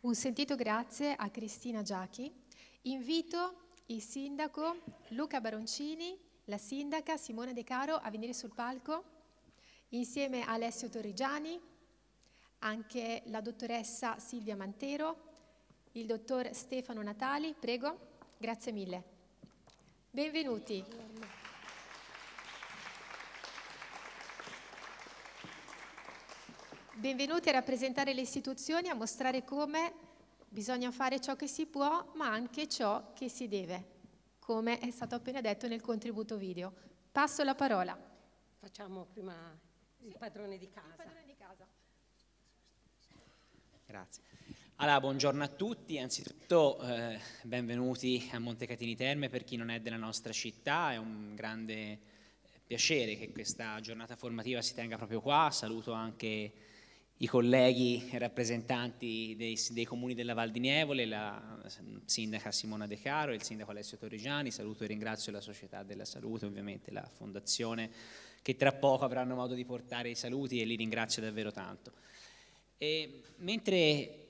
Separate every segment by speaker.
Speaker 1: Un sentito grazie a Cristina Giachi. Invito il sindaco Luca Baroncini, la sindaca Simona De Caro a venire sul palco insieme a Alessio Torrigiani, anche la dottoressa Silvia Mantero, il dottor Stefano Natali, prego, grazie mille. Benvenuti. Benvenuti a rappresentare le istituzioni, a mostrare come bisogna fare ciò che si può, ma anche ciò che si deve, come è stato appena detto nel contributo video. Passo la parola.
Speaker 2: Facciamo prima il padrone di casa.
Speaker 1: Il padrone di casa.
Speaker 3: Grazie. Allora, buongiorno a tutti, anzitutto benvenuti a Montecatini Terme. Per chi non è della nostra città è un grande piacere che questa giornata formativa si tenga proprio qua. Saluto anche i colleghi e rappresentanti dei comuni della Val di Nievole, la sindaca Simona De Caro e il sindaco Alessio Torrigiani. Saluto e ringrazio la Società della Salute, ovviamente la Fondazione, che tra poco avranno modo di portare i saluti e li ringrazio davvero tanto. Mentre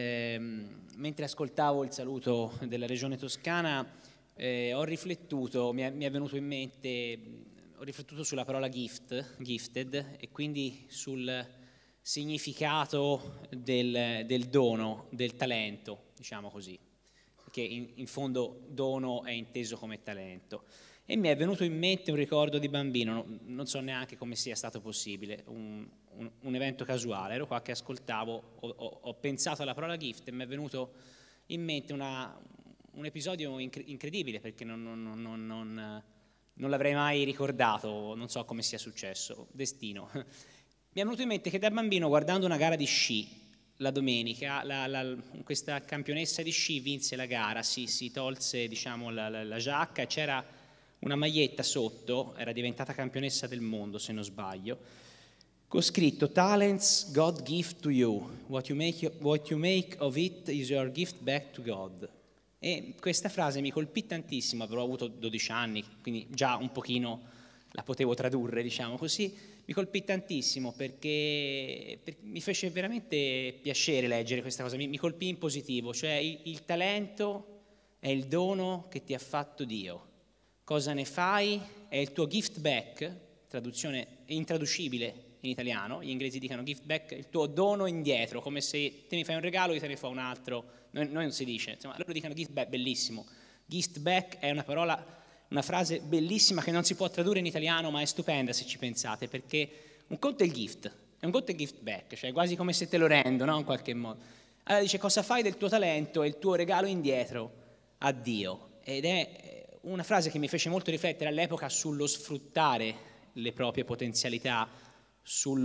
Speaker 3: ascoltavo il saluto della Regione Toscana, ho riflettuto, mi è venuto in mente, ho riflettuto sulla parola gifted, e quindi sul significato del dono, del talento, diciamo così, perché in fondo dono è inteso come talento. E mi è venuto in mente un ricordo di bambino, non so neanche come sia stato possibile, un evento casuale. Ero qua che ascoltavo, ho pensato alla parola gift e mi è venuto in mente un episodio incredibile, perché non l'avrei mai ricordato, non so come sia successo, destino. Mi è venuto in mente che da bambino, guardando una gara di sci la domenica, questa campionessa di sci vinse la gara, si tolse, diciamo, la giacca e c'era una maglietta sotto, era diventata campionessa del mondo se non sbaglio, con scritto "Talents God give to you, what you make of it is your gift back to God". E questa frase mi colpì tantissimo, avrò avuto 12 anni, quindi già un pochino la potevo tradurre, diciamo così. Mi colpì tantissimo perché mi fece veramente piacere leggere questa cosa, mi colpì in positivo, cioè il talento è il dono che ti ha fatto Dio. Cosa ne fai? È il tuo gift back, traduzione intraducibile in italiano, gli inglesi dicono gift back, il tuo dono indietro, come se te mi fai un regalo io te ne fa un altro, noi non si dice, insomma, loro dicono gift back, bellissimo. Gift back è una parola, una frase bellissima che non si può tradurre in italiano, ma è stupenda se ci pensate, perché un conto è il gift, e un conto è il gift back, cioè quasi come se te lo rendo, no? In qualche modo. Allora dice, cosa fai del tuo talento e il tuo regalo indietro a Dio? Ed è una frase che mi fece molto riflettere all'epoca sullo sfruttare le proprie potenzialità, sul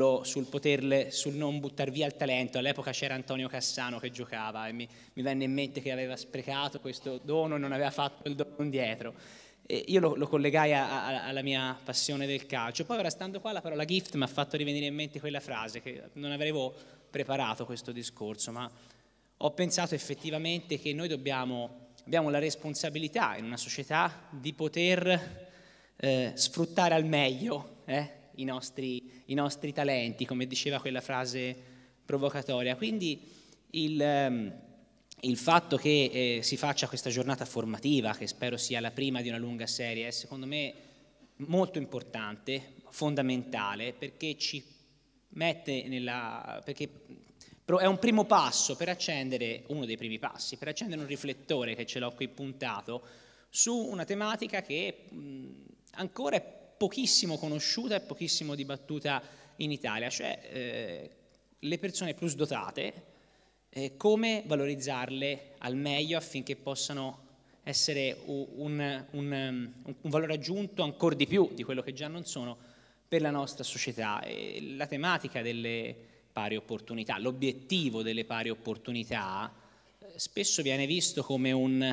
Speaker 3: non buttare via il talento. All'epoca c'era Antonio Cassano che giocava e mi venne in mente che aveva sprecato questo dono e non aveva fatto il dono indietro. E io lo collegai alla mia passione del calcio. Poi, ora, stando qua, la parola gift mi ha fatto rivenire in mente quella frase, che non avevo preparato questo discorso, ma ho pensato effettivamente che noi abbiamo la responsabilità in una società di poter sfruttare al meglio i nostri talenti, come diceva quella frase provocatoria. Quindi il fatto che si faccia questa giornata formativa, che spero sia la prima di una lunga serie, è secondo me molto importante, fondamentale, perché ci mette perché è un primo passo per accendere, uno dei primi passi, per accendere un riflettore, che ce l'ho qui puntato, su una tematica che ancora è pochissimo conosciuta e pochissimo dibattuta in Italia, cioè le persone plus dotate, come valorizzarle al meglio affinché possano essere un valore aggiunto ancora di più di quello che già non sono per la nostra società. E la tematica delle pari opportunità, l'obiettivo delle pari opportunità spesso viene visto come un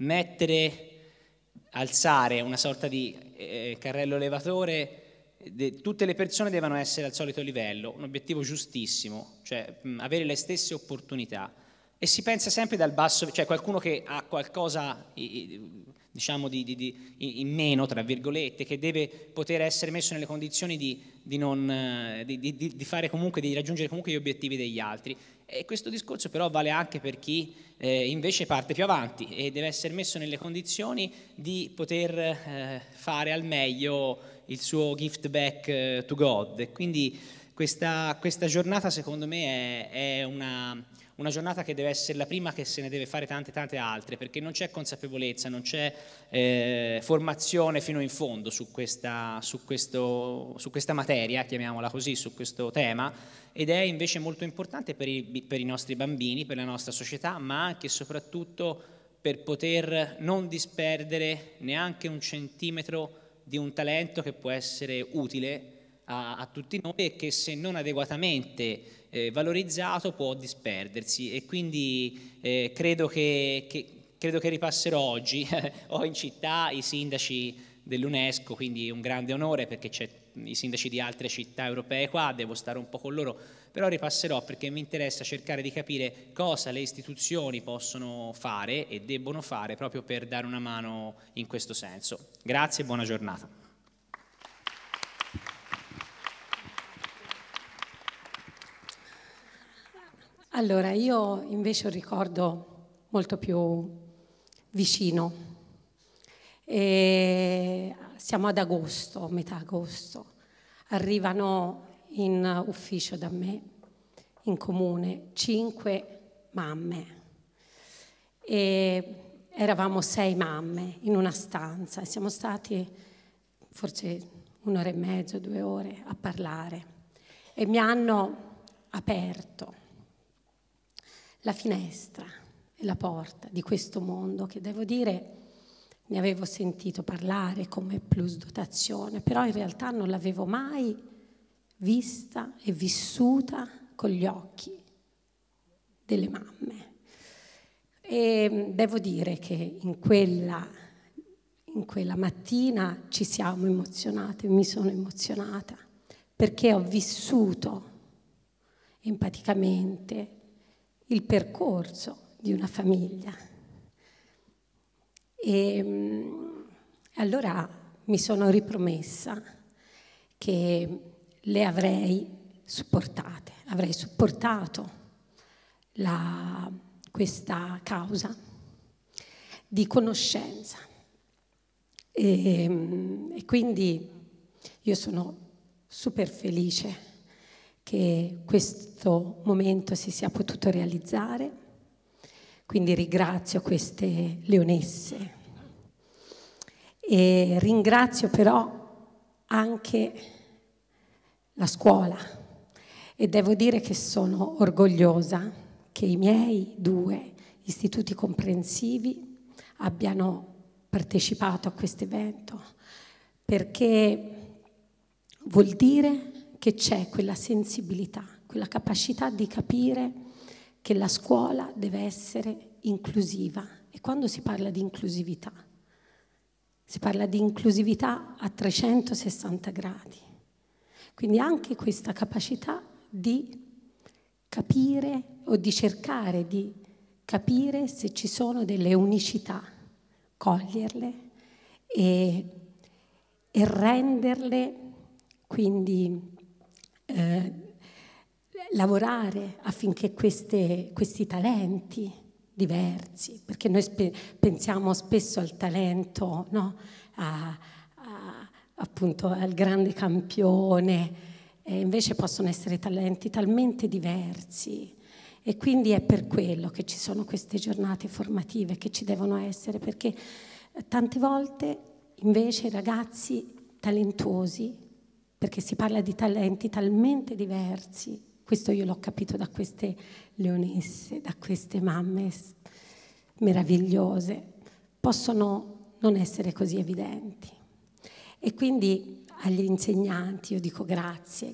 Speaker 3: alzare una sorta di carrello elevatore, tutte le persone devono essere al solito livello, un obiettivo giustissimo, cioè avere le stesse opportunità, e si pensa sempre dal basso, cioè qualcuno che ha qualcosa diciamo in meno, tra virgolette, che deve poter essere messo nelle condizioni di fare comunque, di raggiungere comunque gli obiettivi degli altri. E questo discorso però vale anche per chi invece parte più avanti e deve essere messo nelle condizioni di poter fare al meglio il suo gift back to God. E quindi questa giornata secondo me è una giornata che deve essere la prima, che se ne deve fare tante altre, perché non c'è consapevolezza, non c'è formazione fino in fondo su questa materia, chiamiamola così, su questo tema, ed è invece molto importante per i nostri bambini, per la nostra società, ma anche e soprattutto per poter non disperdere neanche un centimetro di un talento che può essere utile a tutti noi e che, se non adeguatamente valorizzato, può disperdersi. E quindi credo che ripasserò oggi. Ho in città i sindaci dell'UNESCO, quindi è un grande onore, perché c'è i sindaci di altre città europee qua, devo stare un po' con loro, però ripasserò perché mi interessa cercare di capire cosa le istituzioni possono fare e debbono fare proprio per dare una mano in questo senso. Grazie e buona giornata.
Speaker 4: Allora, io invece ho un ricordo molto più vicino. Siamo ad agosto, metà agosto. Arrivano in ufficio da me, in comune, 5 mamme. E eravamo 6 mamme in una stanza. Siamo stati forse 1 ora e mezzo, 2 ore a parlare. E mi hanno aperto la finestra e la porta di questo mondo che, devo dire, ne avevo sentito parlare come plusdotazione, però in realtà non l'avevo mai vista e vissuta con gli occhi delle mamme. E devo dire che in quella mattina ci siamo emozionate, mi sono emozionata, perché ho vissuto empaticamente il percorso di una famiglia. E allora mi sono ripromessa che le avrei supportate, avrei supportato questa causa di conoscenza. E quindi io sono super felice che questo momento si sia potuto realizzare, quindi ringrazio queste leonesse e ringrazio però anche la scuola, e devo dire che sono orgogliosa che i miei 2 istituti comprensivi abbiano partecipato a questo evento, perché vuol dire che c'è quella sensibilità, quella capacità di capire che la scuola deve essere inclusiva. E quando si parla di inclusività, si parla di inclusività a 360 gradi. Quindi anche questa capacità di capire o di cercare di capire se ci sono delle unicità, coglierle e renderle, quindi lavorare affinché questi talenti diversi, perché noi pensiamo spesso al talento, no? Appunto al grande campione, e invece possono essere talenti talmente diversi, e quindi è per quello che ci sono queste giornate formative, che ci devono essere, perché tante volte invece i ragazzi talentuosi, perché si parla di talenti talmente diversi, questo io l'ho capito da queste leonesse, da queste mamme meravigliose, possono non essere così evidenti. E quindi agli insegnanti io dico grazie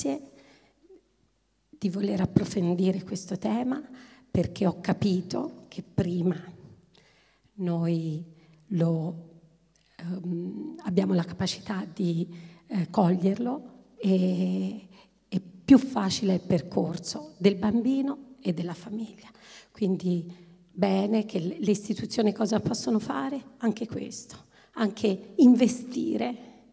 Speaker 4: di voler approfondire questo tema, perché ho capito che prima noi abbiamo la capacità di coglierlo, e più facile è il percorso del bambino e della famiglia. Quindi bene, che le istituzioni cosa possono fare? Anche questo, anche investire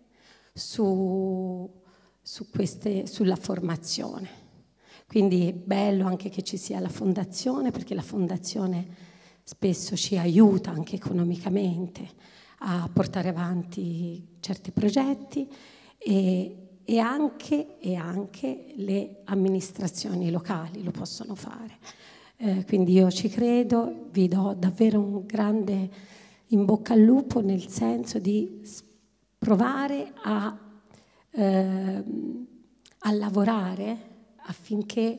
Speaker 4: sulla formazione. Quindi è bello anche che ci sia la fondazione, perché la fondazione spesso ci aiuta anche economicamente a portare avanti certi progetti e anche le amministrazioni locali lo possono fare. Quindi io ci credo, vi do davvero un grande in bocca al lupo, nel senso di provare a lavorare affinché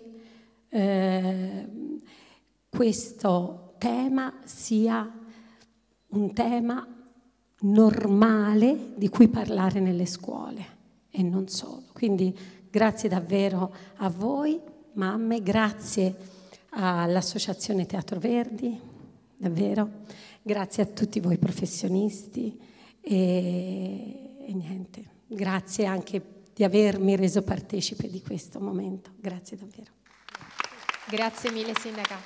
Speaker 4: questo tema sia un tema normale di cui parlare nelle scuole e non solo. Quindi grazie davvero a voi, mamme, grazie all'Associazione Teatro Verdi, davvero, grazie a tutti voi professionisti e niente, grazie anche di avermi reso partecipe di questo momento, grazie davvero.
Speaker 1: Grazie mille Sindaca.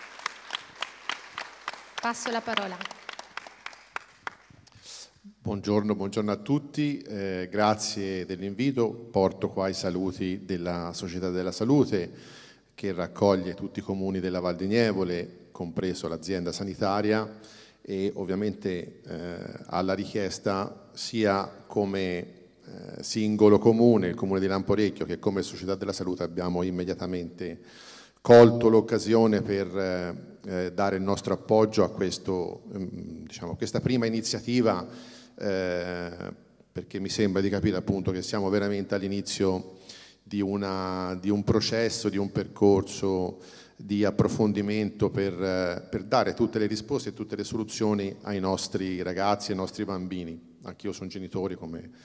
Speaker 1: Passo la parola.
Speaker 5: Buongiorno a tutti, grazie dell'invito. Porto qua i saluti della Società della Salute che raccoglie tutti i comuni della Val di Nievole, compreso l'azienda sanitaria, e ovviamente alla richiesta sia come singolo comune, il comune di Lamporecchio, che come Società della Salute abbiamo immediatamente colto l'occasione per dare il nostro appoggio a questa prima iniziativa, perché mi sembra di capire appunto che siamo veramente all'inizio di un processo, di un percorso di approfondimento per dare tutte le risposte e tutte le soluzioni ai nostri ragazzi, ai nostri bambini. Anch'io sono genitore,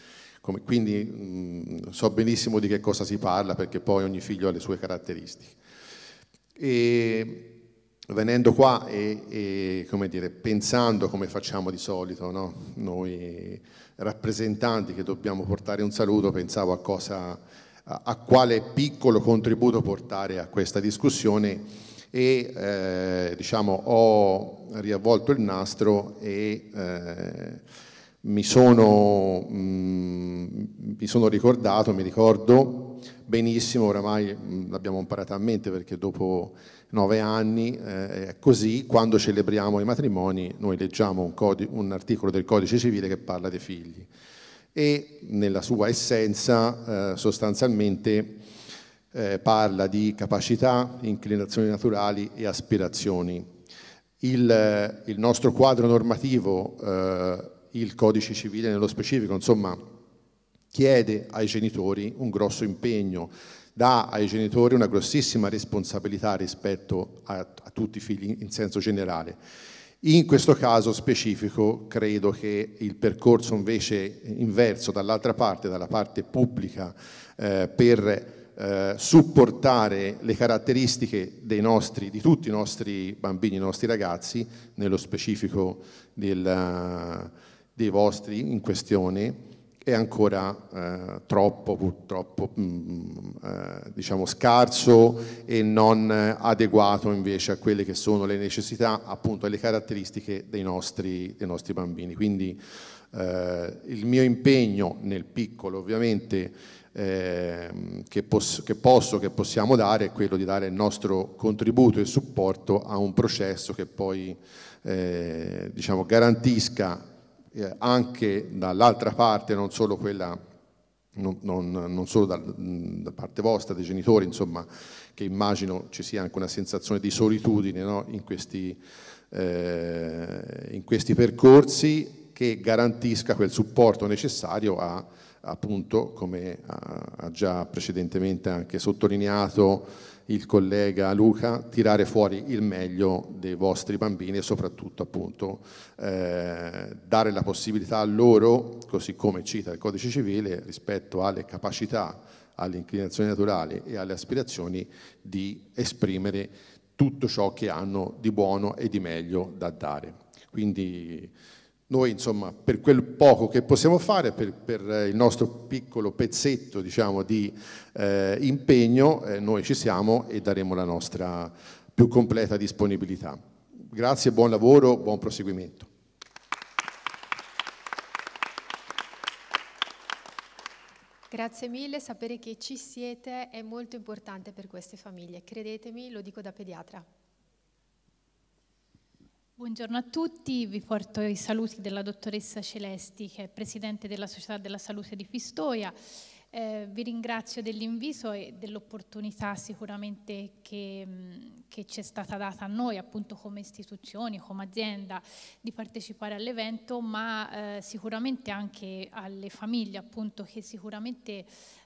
Speaker 5: quindi so benissimo di che cosa si parla, perché poi ogni figlio ha le sue caratteristiche. E venendo qua e come dire, pensando come facciamo di solito, no? Noi rappresentanti che dobbiamo portare un saluto, pensavo a quale piccolo contributo portare a questa discussione e ho riavvolto il nastro e mi sono ricordato, mi ricordo benissimo, oramai l'abbiamo imparato a mente perché dopo 9 anni è così, quando celebriamo i matrimoni noi leggiamo un articolo del Codice Civile che parla dei figli e nella sua essenza sostanzialmente parla di capacità, inclinazioni naturali e aspirazioni. Il nostro quadro normativo, il Codice Civile nello specifico, insomma, chiede ai genitori un grosso impegno, dà ai genitori una grossissima responsabilità rispetto a tutti i figli in senso generale. In questo caso specifico credo che il percorso invece inverso dall'altra parte, dalla parte pubblica, per supportare le caratteristiche di tutti i nostri bambini, i nostri ragazzi, nello specifico dei vostri in questione, è ancora purtroppo diciamo scarso e non adeguato invece a quelle che sono le necessità, appunto alle caratteristiche dei nostri bambini. Quindi il mio impegno nel piccolo ovviamente che possiamo dare è quello di dare il nostro contributo e supporto a un processo che poi diciamo garantisca anche dall'altra parte, non solo quella, non solo da parte vostra, dei genitori, insomma, che immagino ci sia anche una sensazione di solitudine, no? in questi percorsi, che garantisca quel supporto necessario a, appunto, come ha già precedentemente anche sottolineato il collega Luca, tirare fuori il meglio dei vostri bambini e soprattutto appunto dare la possibilità a loro, così come cita il Codice Civile, rispetto alle capacità, alle inclinazioni naturali e alle aspirazioni, di esprimere tutto ciò che hanno di buono e di meglio da dare. Quindi noi, insomma, per quel poco che possiamo fare, per il nostro piccolo pezzetto, diciamo, di impegno, noi ci siamo e daremo la nostra più completa disponibilità. Grazie, buon lavoro, buon proseguimento.
Speaker 1: Grazie mille, sapere che ci siete è molto importante per queste famiglie, credetemi, lo dico da pediatra.
Speaker 6: Buongiorno a tutti, vi porto i saluti della dottoressa Celesti, che è presidente della Società della Salute di Pistoia. Vi ringrazio dell'invito e dell'opportunità sicuramente che ci è stata data a noi, appunto come istituzioni, come azienda, di partecipare all'evento, ma sicuramente anche alle famiglie, appunto, che sicuramente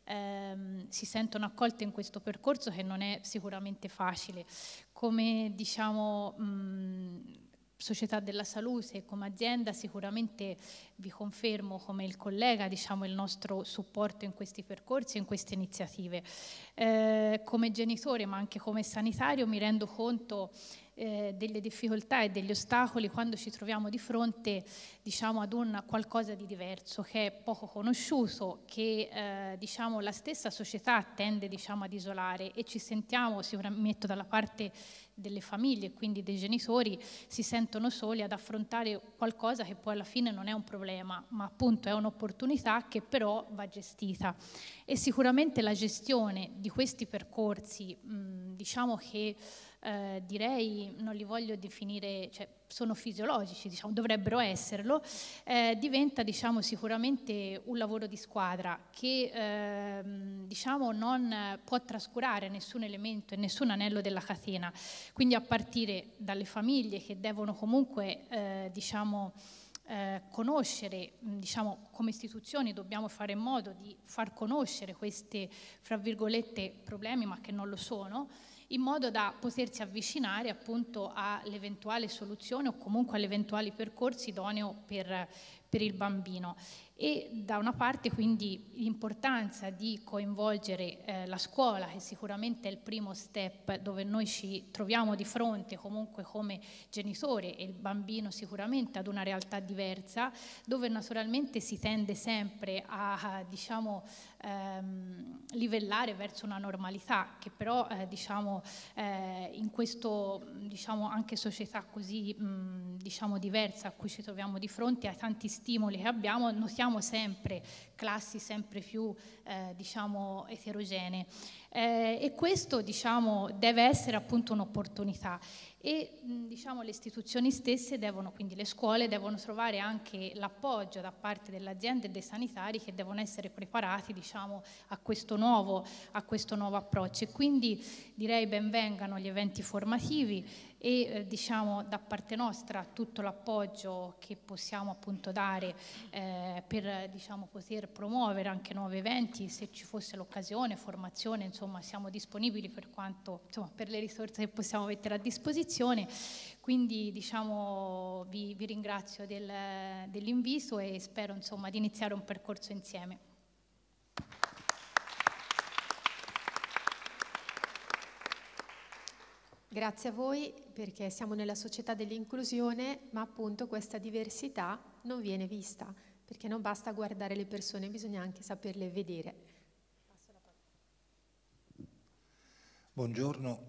Speaker 6: si sentono accolte in questo percorso che non è sicuramente facile. Come diciamo Società della Salute, come azienda, sicuramente vi confermo come il collega, diciamo, il nostro supporto in questi percorsi e in queste iniziative. Come genitore, ma anche come sanitario, mi rendo conto delle difficoltà e degli ostacoli quando ci troviamo di fronte, diciamo, ad un qualcosa di diverso, che è poco conosciuto, che diciamo, la stessa società tende, diciamo, ad isolare, e ci sentiamo, sicuramente metto dalla parte delle famiglie e quindi dei genitori, si sentono soli ad affrontare qualcosa che poi alla fine non è un problema, ma appunto è un'opportunità che però va gestita. E sicuramente la gestione di questi percorsi, diciamo che direi, non li voglio definire, cioè sono fisiologici, diciamo, dovrebbero esserlo, diventa, diciamo, sicuramente un lavoro di squadra che diciamo non può trascurare nessun elemento e nessun anello della catena, quindi a partire dalle famiglie che devono comunque diciamo conoscere, diciamo, come istituzioni dobbiamo fare in modo di far conoscere questi, fra virgolette, problemi, ma che non lo sono, in modo da potersi avvicinare appunto all'eventuale soluzione o comunque agli eventuali percorsi idonei per il bambino. E da una parte quindi l'importanza di coinvolgere la scuola, che sicuramente è il primo step dove noi ci troviamo di fronte comunque come genitore e il bambino sicuramente ad una realtà diversa, dove naturalmente si tende sempre a diciamo livellare verso una normalità che però diciamo in questo diciamo anche società così diciamo diversa a cui ci troviamo di fronte, ai tanti stimoli che abbiamo, notiamo sempre classi sempre più diciamo eterogenee e questo diciamo deve essere appunto un'opportunità e diciamo le istituzioni stesse devono, quindi le scuole devono trovare anche l'appoggio da parte delle aziende e dei sanitari che devono essere preparati diciamo a questo nuovo approccio, e quindi direi ben vengano gli eventi formativi e diciamo da parte nostra tutto l'appoggio che possiamo appunto dare per diciamo poter promuovere anche nuovi eventi, se ci fosse l'occasione, formazione, insomma siamo disponibili per quanto, insomma, per le risorse che possiamo mettere a disposizione. Quindi diciamo vi ringrazio dell'invito e spero insomma di iniziare un percorso insieme.
Speaker 1: Grazie a voi, perché siamo nella società dell'inclusione, ma appunto questa diversità non viene vista, perché non basta guardare le persone, bisogna anche saperle vedere.
Speaker 7: Buongiorno.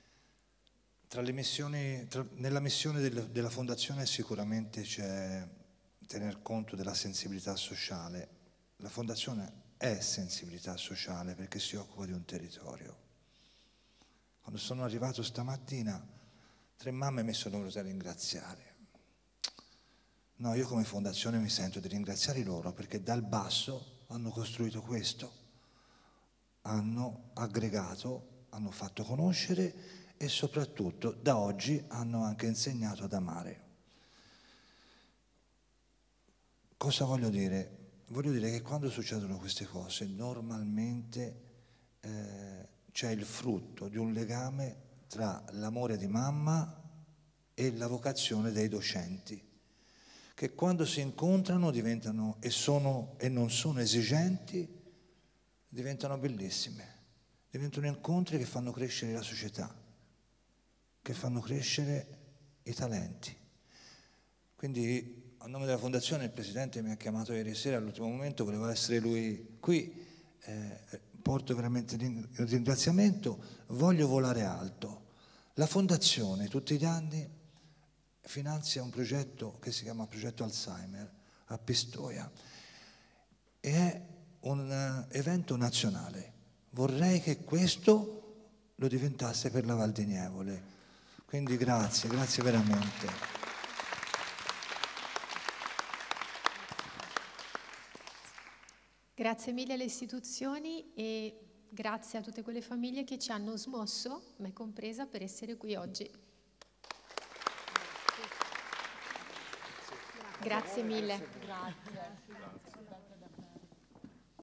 Speaker 7: Nella missione della Fondazione sicuramente c'è tener conto della sensibilità sociale. La Fondazione è sensibilità sociale perché si occupa di un territorio. Quando sono arrivato stamattina, 3 mamme mi sono volute ringraziare. No, io come fondazione mi sento di ringraziare loro perché dal basso hanno costruito questo, hanno aggregato, hanno fatto conoscere e soprattutto da oggi hanno anche insegnato ad amare. Cosa voglio dire? Voglio dire che quando succedono queste cose normalmente c'è il frutto di un legame tra l'amore di mamma e la vocazione dei docenti, che quando si incontrano diventano e non sono esigenti, diventano bellissime, diventano incontri che fanno crescere la società, che fanno crescere i talenti. Quindi a nome della Fondazione il Presidente mi ha chiamato ieri sera all'ultimo momento, voleva essere lui qui, porto veramente il ringraziamento, voglio volare alto. La Fondazione tutti gli anni finanzia un progetto che si chiama Progetto Alzheimer a Pistoia. E è un evento nazionale. Vorrei che questo lo diventasse per la Val di Nievole. Quindi grazie, grazie veramente.
Speaker 1: Grazie mille alle istituzioni e grazie a tutte quelle famiglie che ci hanno smosso, me compresa, per essere qui oggi. Grazie mille.
Speaker 2: Grazie.